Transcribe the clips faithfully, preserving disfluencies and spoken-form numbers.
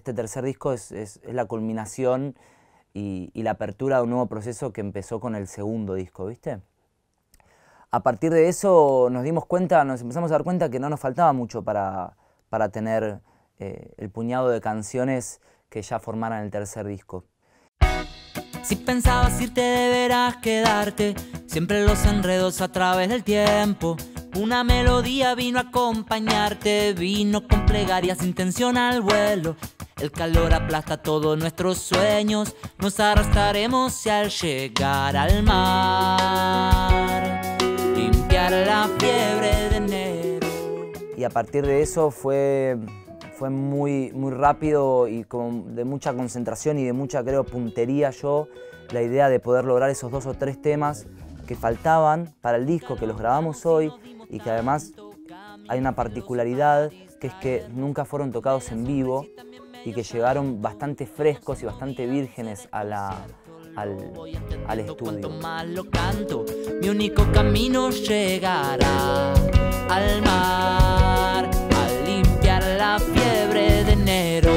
este tercer disco es, es, es la culminación y, y la apertura de un nuevo proceso que empezó con el segundo disco, ¿viste? A partir de eso nos dimos cuenta, nos empezamos a dar cuenta que no nos faltaba mucho para, para tener eh, el puñado de canciones que ya formaran el tercer disco. Si pensabas irte deberás quedarte, siempre los enredos a través del tiempo. Una melodía vino a acompañarte, vino con plegarias, intención al vuelo. El calor aplasta todos nuestros sueños, nos arrastraremos y al llegar al mar, limpiar la fiebre de enero. Y a partir de eso fue, fue muy, muy rápido y con, de mucha concentración y de mucha, creo, puntería yo, la idea de poder lograr esos dos o tres temas que faltaban para el disco, que los grabamos hoy y que además hay una particularidad que es que nunca fueron tocados en vivo y que llegaron bastante frescos y bastante vírgenes a la, al, al estudio. Más lo canto, mi único camino llegará al mar, a limpiar la fiebre de enero.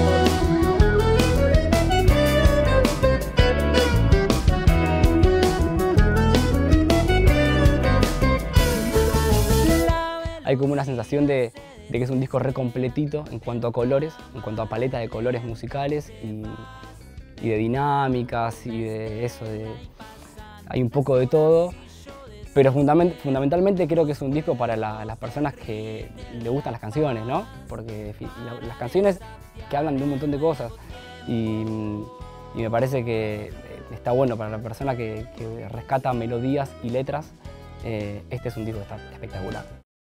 Hay como una sensación de, de que es un disco re completito en cuanto a colores, en cuanto a paleta de colores musicales y, y de dinámicas y de eso, de, hay un poco de todo, pero fundament, fundamentalmente creo que es un disco para la, las personas que le gustan las canciones, ¿no? Porque la, las canciones que hablan de un montón de cosas y, y me parece que está bueno para la persona que, que rescata melodías y letras, eh, este es un disco que está espectacular.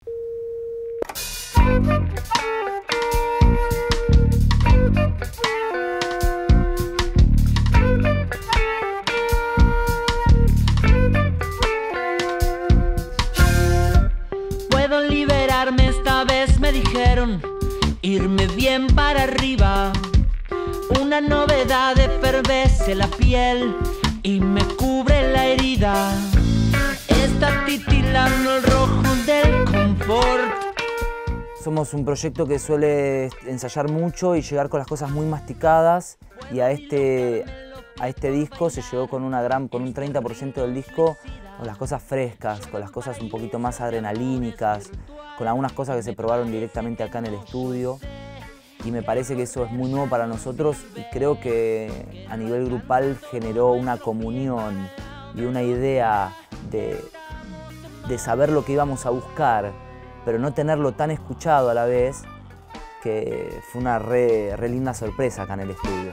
Puedo liberarme esta vez, me dijeron, irme bien para arriba. Una novedad efervesce la piel y me cubre la herida. Está titilando el rojo del confort. Somos un proyecto que suele ensayar mucho y llegar con las cosas muy masticadas, y a este, a este disco se llegó con, una gran, con un treinta por ciento del disco con las cosas frescas, con las cosas un poquito más adrenalínicas, con algunas cosas que se probaron directamente acá en el estudio, y me parece que eso es muy nuevo para nosotros y creo que a nivel grupal generó una comunión y una idea de, de saber lo que íbamos a buscar, pero no tenerlo tan escuchado a la vez, que fue una re, re linda sorpresa acá en el estudio.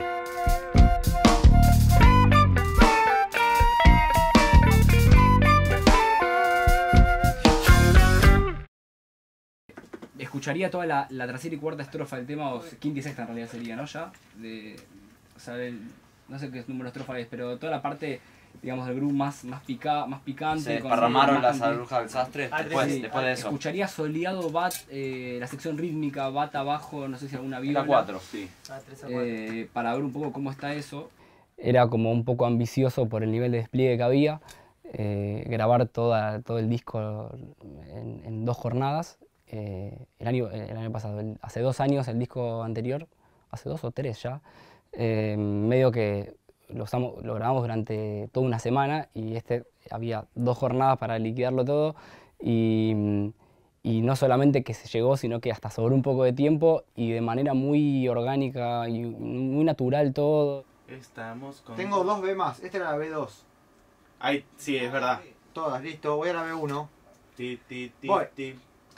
Escucharía toda la, la tercera y cuarta estrofa del tema, o quinta y sexta en realidad sería, ¿no? Ya, de, o sea, el, no sé qué número de estrofa es, pero toda la parte, digamos, del groove más, más, pica, más picante. Se desparramaron las agujas del sastre ah, después, sí, después de eso. Escucharía soleado, bat, eh, la sección rítmica, bat abajo, no sé si alguna viola. La cuatro, sí. Ah, tres a cuatro. Eh, para ver un poco cómo está eso. Era como un poco ambicioso por el nivel de despliegue que había, eh, grabar toda, todo el disco en, en dos jornadas. Eh, el, año, el año pasado, el, hace dos años el disco anterior, hace dos o tres ya, eh, medio que lo, usamos, lo grabamos durante toda una semana y este había dos jornadas para liquidarlo todo y, y no solamente que se llegó, sino que hasta sobró un poco de tiempo y de manera muy orgánica y muy natural todo. Estamos con... Tengo dos B más, esta era la B dos. Ay, sí, es verdad. Todas, listo, voy a la B uno. Ti, ti, ti, Voy. ti.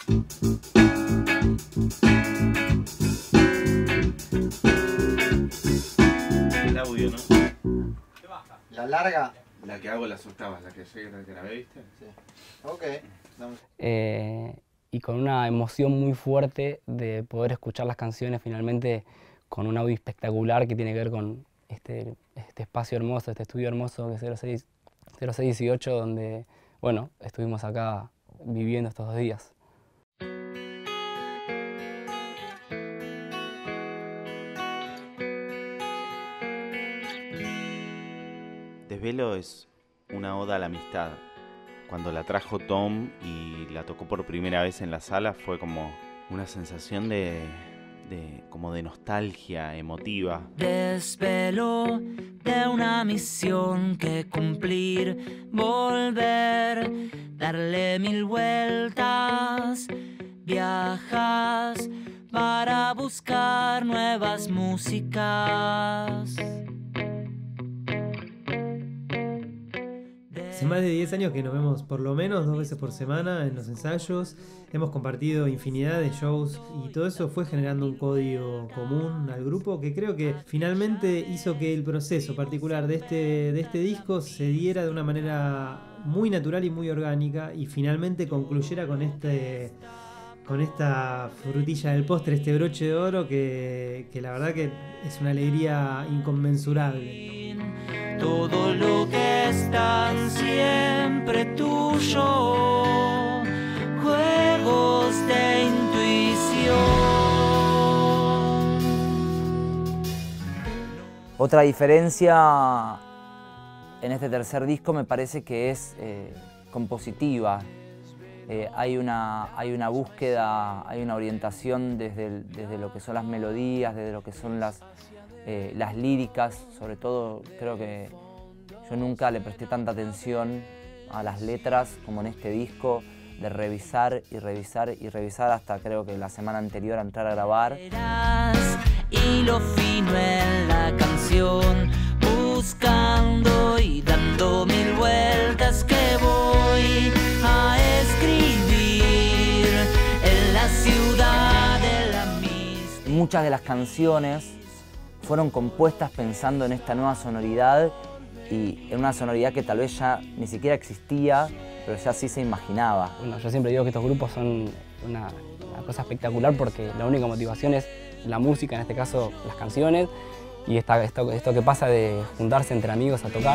El audio, ¿no? La larga. La que hago las octavas, la que llega, la que grabé, ¿viste? Sí. Ok. Eh, y con una emoción muy fuerte de poder escuchar las canciones finalmente con un audio espectacular que tiene que ver con este, este espacio hermoso, este estudio hermoso que es cero seis dieciocho, donde, bueno, estuvimos acá viviendo estos dos días. Desvelo es una oda a la amistad. Cuando la trajo Tom y la tocó por primera vez en la sala fue como una sensación de, de, como de nostalgia emotiva. Desvelo de una misión que cumplir, volver, darle mil vueltas, viajas para buscar nuevas músicas. Hace más de diez años que nos vemos por lo menos dos veces por semana en los ensayos. Hemos compartido infinidad de shows y todo eso fue generando un código común al grupo que creo que finalmente hizo que el proceso particular de este, de este disco se diera de una manera muy natural y muy orgánica y finalmente concluyera con este... con esta frutilla del postre, este broche de oro que, que la verdad que es una alegría inconmensurable. Todo lo que es tan siempre tuyo, juegos de intuición. Otra diferencia en este tercer disco me parece que es eh, compositiva. Eh, hay, una, hay una búsqueda, hay una orientación desde, el, desde lo que son las melodías, desde lo que son las, eh, las líricas. Sobre todo creo que yo nunca le presté tanta atención a las letras como en este disco, de revisar y revisar y revisar hasta creo que la semana anterior a entrar a grabar. Y lo fino en la canción, buscando y dando mil vueltas que voy a escribir en la ciudad de la misma. Muchas de las canciones fueron compuestas pensando en esta nueva sonoridad y en una sonoridad que tal vez ya ni siquiera existía, pero ya sí se imaginaba. Bueno, yo siempre digo que estos grupos son una, una cosa espectacular porque la única motivación es la música, en este caso las canciones, y esta, esto, esto que pasa de juntarse entre amigos a tocar.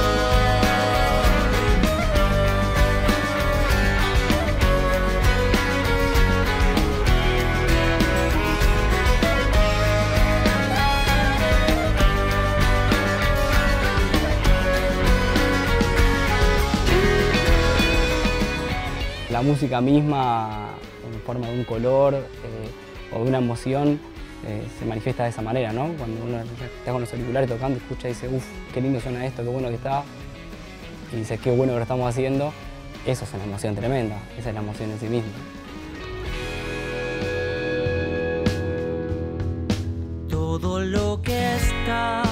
La música misma, en forma de un color eh, o de una emoción, eh, se manifiesta de esa manera, ¿no? Cuando uno está con los auriculares tocando, escucha y dice, uff, qué lindo suena esto, qué bueno que está, y dice, qué bueno que lo estamos haciendo, eso es una emoción tremenda, esa es la emoción en sí misma. Todo lo que está